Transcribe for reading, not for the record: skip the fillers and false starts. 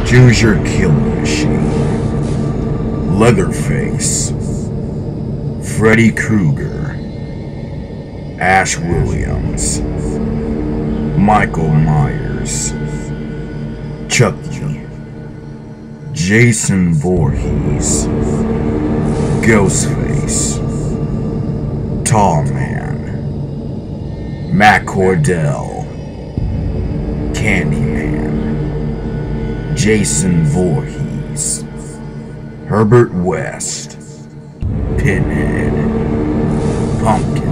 Choose your killing machine. Leatherface, Freddy Krueger, Ash Williams, Michael Myers, Chucky, Jason Voorhees, Ghostface, Tall Man, Matt Cordell, Candyman, Jason Voorhees, Herbert West, Pinhead, Pumpkin.